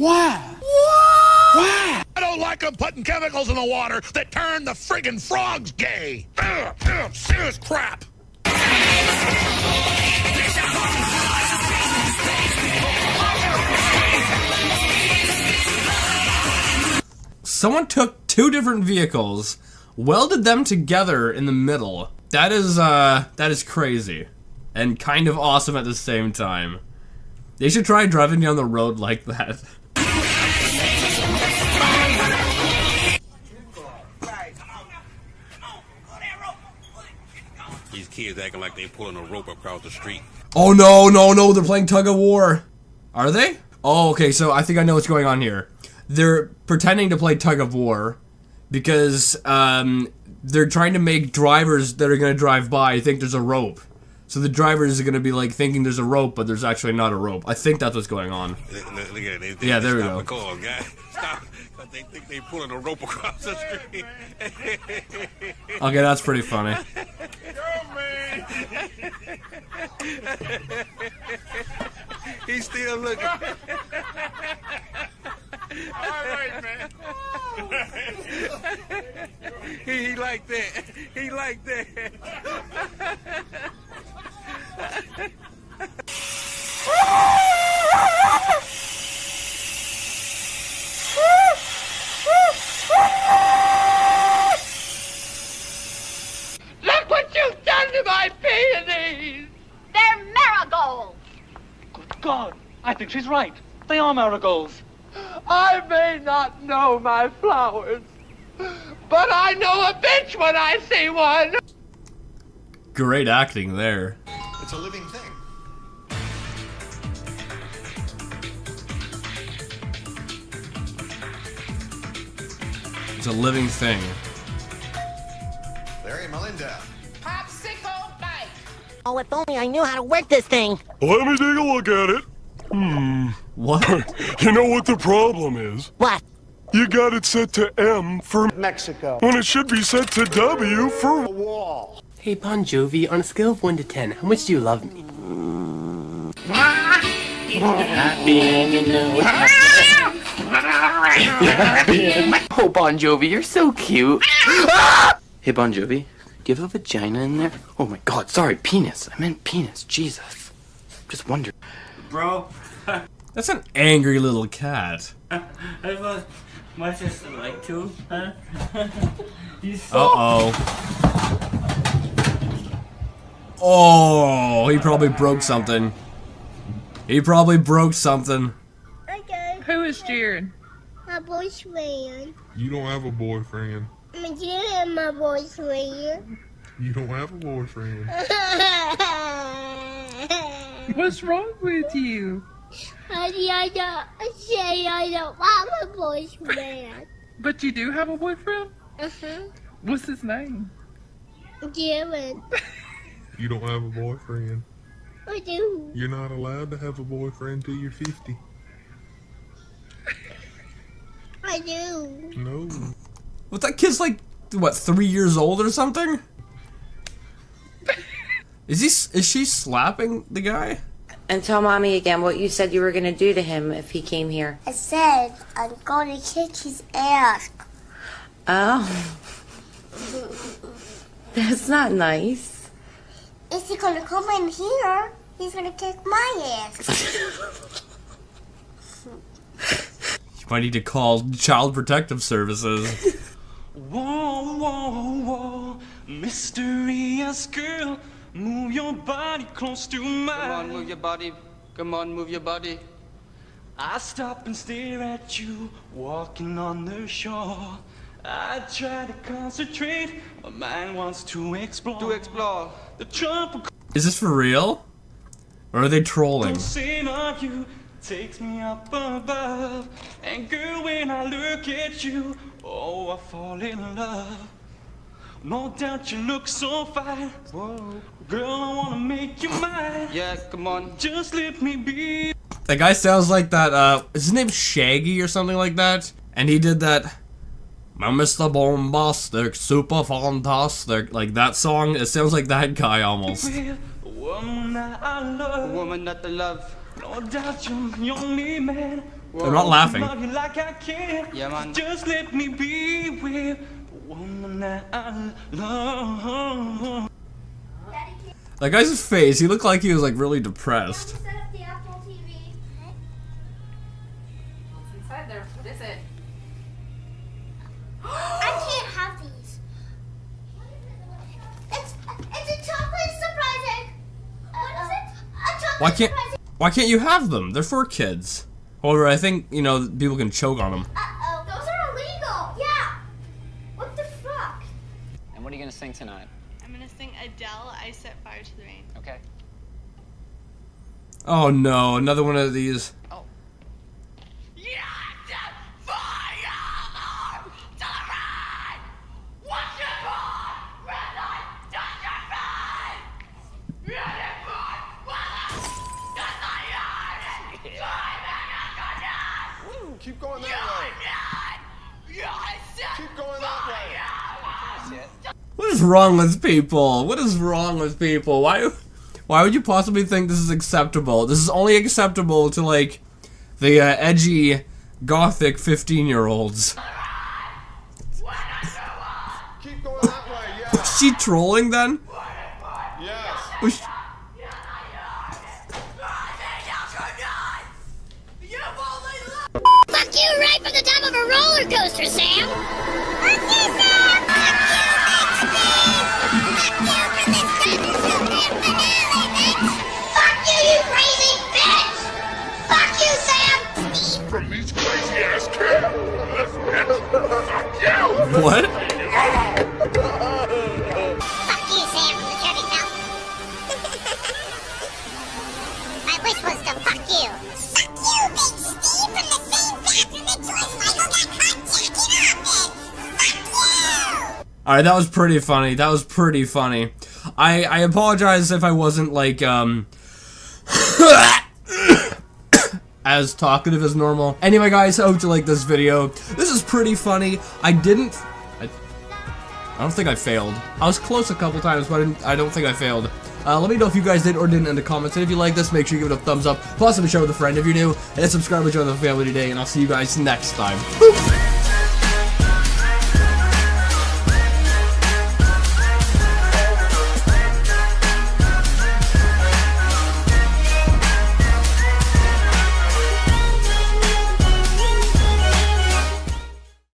Why? Why? I don't like them putting chemicals in the water that turn the friggin' frogs gay. Serious crap. Someone took two different vehicles, welded them together in the middle. That is crazy. And kind of awesome at the same time. They should try driving down the road like that. These kids acting like they pulling a rope across the street. Oh no, no, no, they're playing tug of war. Are they? Oh, okay, so I think I know what's going on here. They're pretending to play tug of war because they're trying to make drivers that are going to drive by think there's a rope. So the drivers are going to be like thinking there's a rope, but there's actually not a rope. I think that's what's going on. Look at it. Yeah, there we go. The cars, guys. Stop. They think they pulling a rope across the street. Okay, that's pretty funny. Yo, man. He's still looking. All right, man. He like that. He like that. Look what you've done to my peonies! They're marigolds. Good God, I think she's right. They are marigolds. I may not know my flowers, but I know a bitch when I see one! Great acting there. It's a living thing. It's a living thing. Larry and Melinda. Popsicle bite! Oh, if only I knew how to work this thing. Let me take a look at it. What? You know what the problem is? What? You got it set to M for Mexico. when it should be set to W for wall. Hey, Bon Jovi, on a scale of 1 to 10, how much do you love me? Oh, Bon Jovi, you're so cute. Hey, Bon Jovi, do you have a vagina in there? Oh my God, sorry, penis. I meant penis. Jesus. Just wondered. Bro. That's an angry little cat. I thought my sister like to, huh? Uh-oh. Oh, he probably broke something. He probably broke something. Okay. Who is Jared? My boyfriend. You don't have a boyfriend. I'm Jared, my boyfriend. You don't have a boyfriend. What's wrong with you? I don't have a boyfriend. But you do have a boyfriend? Uh-huh. What's his name? Jared. You don't have a boyfriend. I do. You're not allowed to have a boyfriend till you're 50. I do. No. What, that kid's like, what, 3 years old or something? Is she slapping the guy? And tell Mommy again what you said you were going to do to him if he came here. I said I'm going to kick his ass. Oh. That's not nice. If he's going to come in here, he's going to kick my ass. You might need to call Child Protective Services. Whoa, whoa, whoa, mysterious girl, move your body close to mine. Come on, move your body. Come on, move your body. I stop and stare at you, walking on the shore. I try to concentrate, my mind wants to explore. The tropical Is this for real? Or are they trolling? scene of you takes me up above. And girl, when I look at you, oh, I fall in love. No doubt you look so fine. Whoa. Girl, I wanna make you mine. Yeah, come on. Just let me be. That guy sounds like that, is his name Shaggy or something like that? And he did that, I'm Mr. Bombastic, super fantastic, like that song. It sounds like that guy almost. A woman that I love. A woman that I love. No doubt you're the only man I'm not laughing. Love you like I can. Yeah, man. Just let me be with the woman that I love. That guy's face, he looked like he was like really depressed. Set up the Apple TV. What's inside there? What is it? I can't have these. It's a chocolate surprise egg. What is it? A chocolate surprise egg. Why can't you have them? They're for kids. However, I think, you know, people can choke on them. Uh-oh, those are illegal. Yeah. What the fuck? And what are you gonna sing tonight? I'm gonna sing Adele, I Set Fire to the Rain. Okay. Oh no, another one of these. Oh. Keep going that way. Keep going that way. What is wrong with people? What is wrong with people? Why would you possibly think this is acceptable? This is only acceptable to, like, the edgy, gothic 15-year-olds. Keep going that way, yeah. Was she trolling then? Yes. Was she... Fuck you right from the top of a roller coaster, Sam. Fuck you, Sam. Fuck you, Fuck you for this finale, bitch. Fuck you, you crazy bitch. Fuck you, Sam. From these crazy ass kids. Fuck you. What? Fuck you, Sam, from the Chevy Belt. My wish was to fuck you. Fuck you, Big Steve, from the same bathroom that Twizz Michael got caught jacking off in. Fuck you! Alright, that was pretty funny. That was pretty funny. I apologize if I wasn't, like, as talkative as normal. Anyway, guys, I hope you like this video. This is pretty funny. I don't think I failed. I was close a couple times, but I don't think I failed. Let me know if you guys did or didn't in the comments. And if you like this, make sure you give it a thumbs up. Possibly share with a friend if you're new. And subscribe and join the family today. And I'll see you guys next time. Boop.